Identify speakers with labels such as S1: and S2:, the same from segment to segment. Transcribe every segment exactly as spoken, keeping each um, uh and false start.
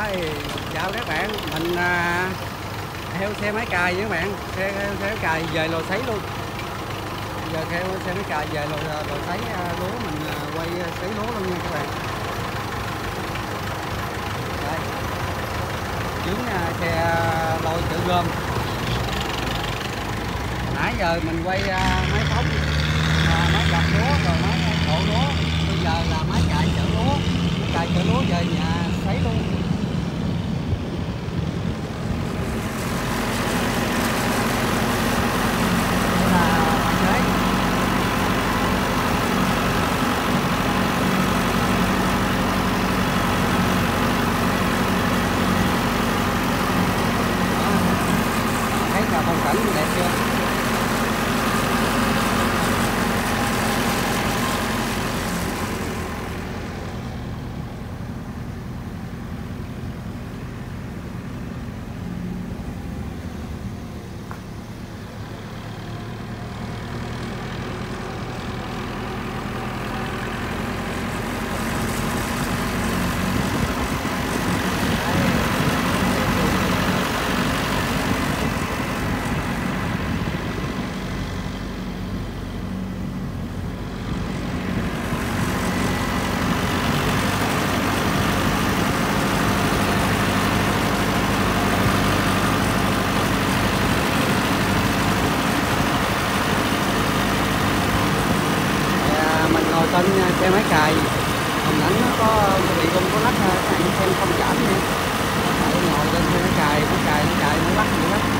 S1: Đây, chào các bạn, mình à, theo xe máy cày với các bạn, xe theo xe máy cày về lò sấy luôn. Bây giờ theo xe máy cày về lò lò sấy à, lúa, mình à, quay sấy lúa luôn nha các bạn. Đây, chuyến à, xe lôi chở gom. Nãy giờ mình quay à, máy phóng, à, máy gặt lúa rồi máy đổ lúa. Bây giờ là máy cày chở lúa, máy cày chở lúa về nhà sấy luôn. Phong cảnh đẹp chưa? Trên xe máy cày hình ảnh nó có bị rung có lắc, các bạn xem không giảm nha. Để ngồi lên xe máy cày, máy cày nó chạy nó lắc gì lắm.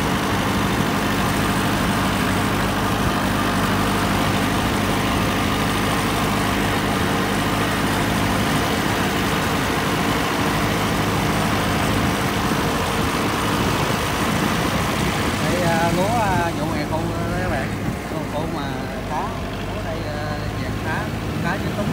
S1: Đây lúa vụ hè khô đó các bạn, khô mà cá, ở đây dạng cá, cá trên túng.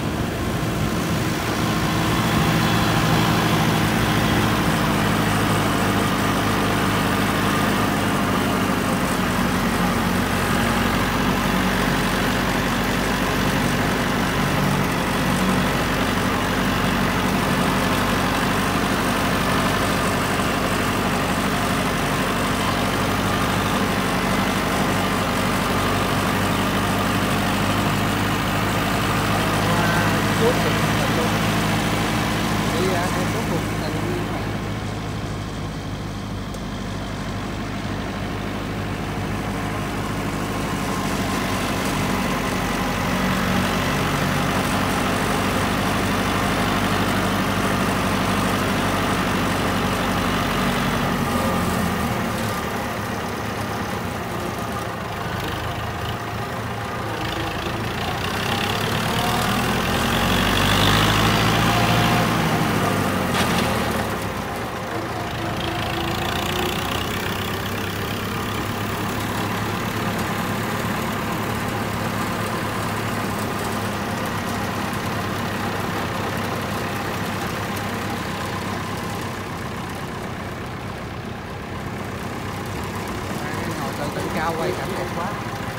S1: Trên cao quay cảnh đẹp quá.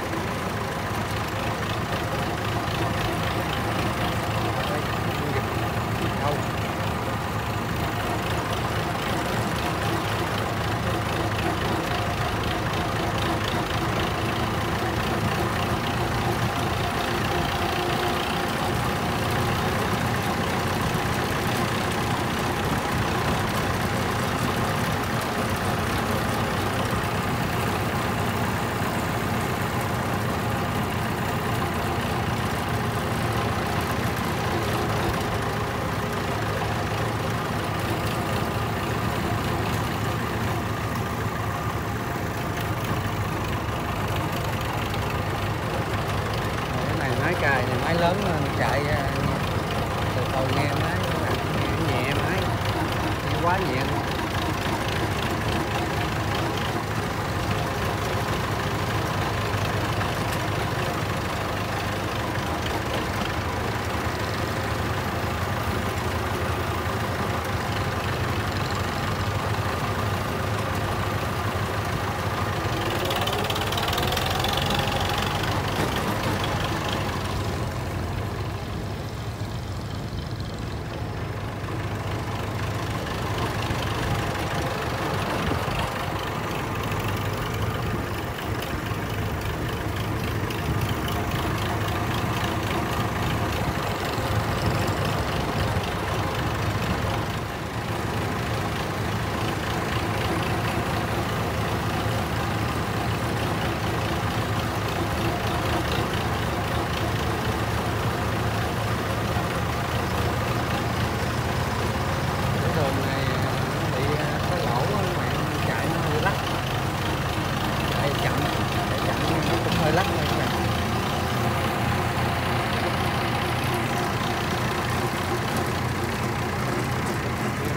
S1: Đâu. Máy cày này máy lớn chạy từ từ nghe máy nghe nhẹ máy nghe quá nhẹ.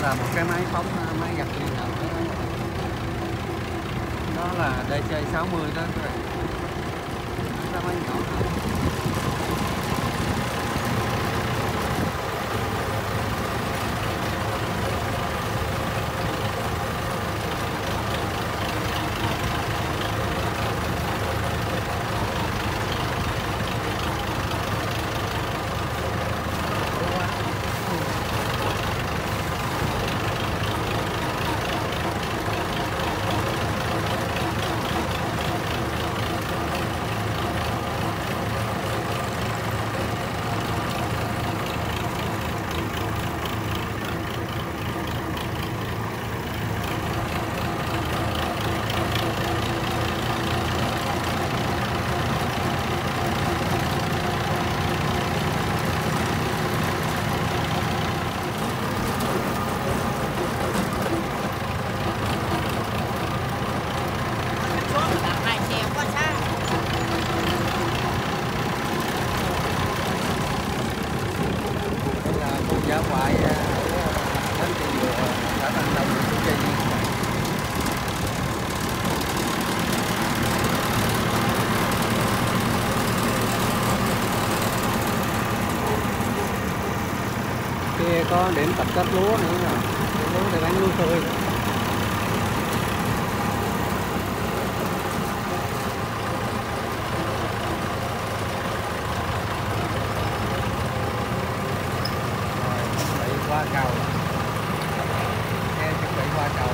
S1: là một cái máy phóng, máy gặt liên hợp đó, đó là đê xê sáu mươi đó các bạn, đó máy nhỏ thôi. Giá khoai ở đến cây dừa xã Tân Đông Củ Chi. Kia có điểm tập kết lúa nữa rồi, lúa để bán lúa tươi. Qua cầu, xe chuẩn bị qua cầu.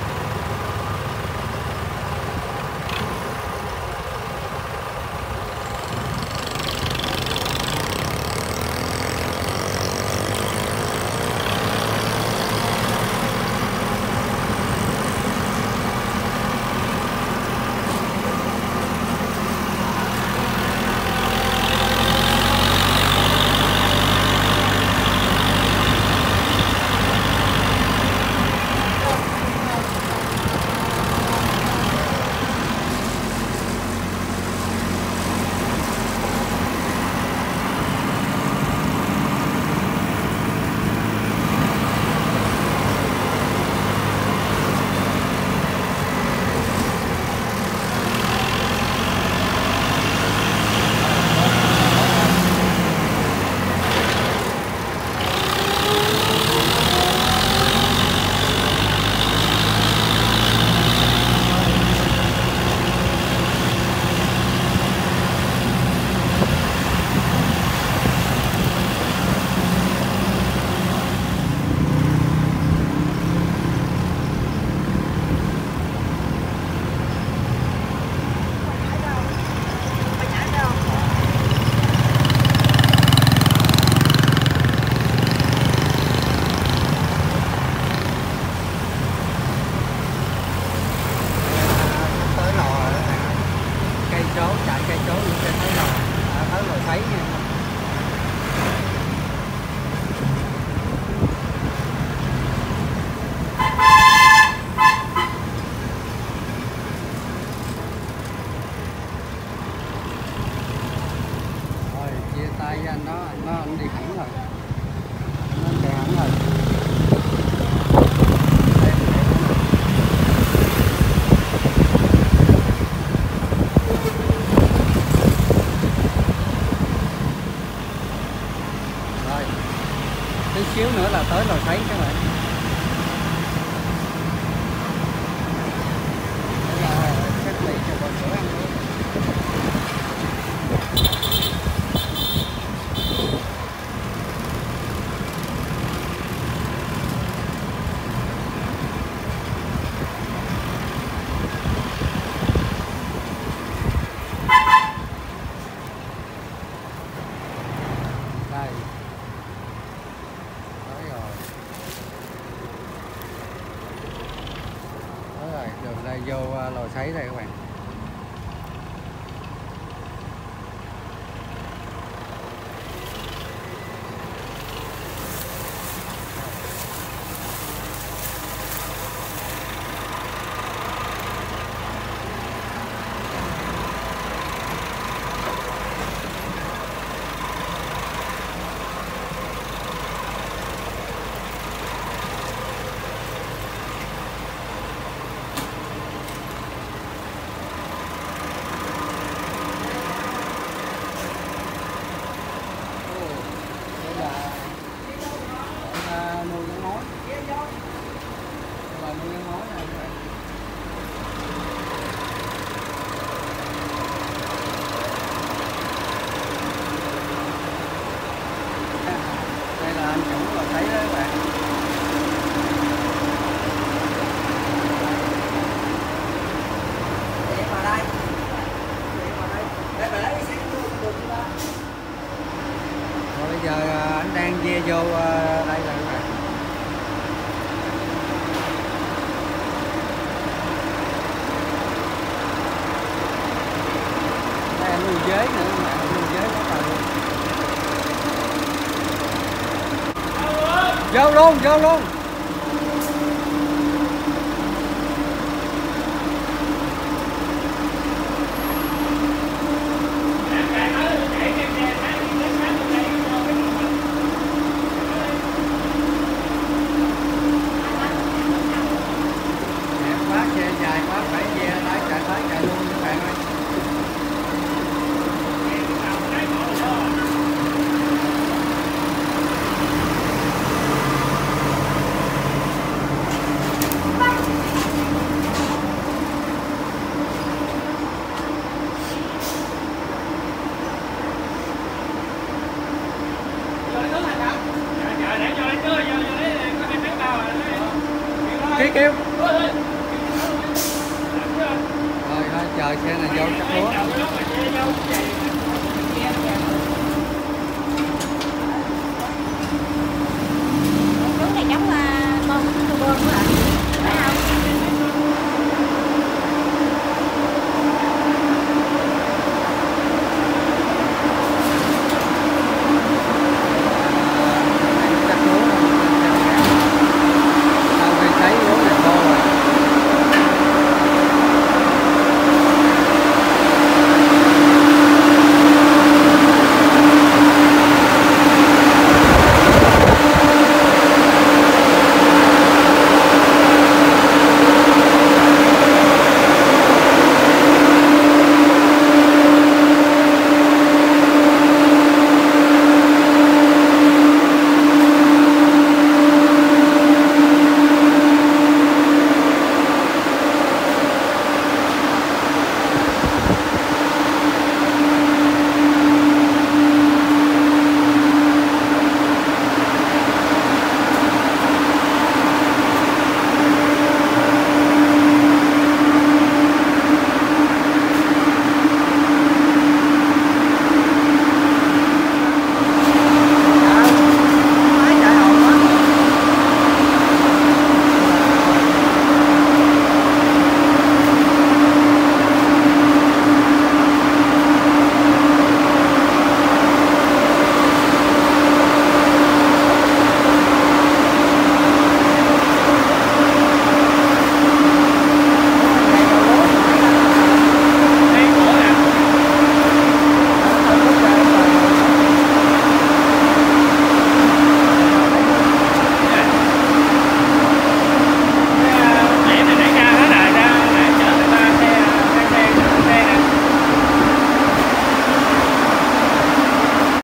S1: Tí xíu nữa là tới lò sấy các bạn. Đây là cách ly cho bọn sữa ăn luôn. Đây. Đường đây vô lò sấy đây các bạn. giờ anh đang ve vô đây là các bạn. Đây anh nuôi dế nữa các bạn, nuôi dế quá trời luôn. Vô luôn, vô luôn. Quá xe dài quá phải ve lái chạy tới chạy luôn các bạn ơi. Kêu kêu. Rồi thôi chờ xe này vô chắc lúa.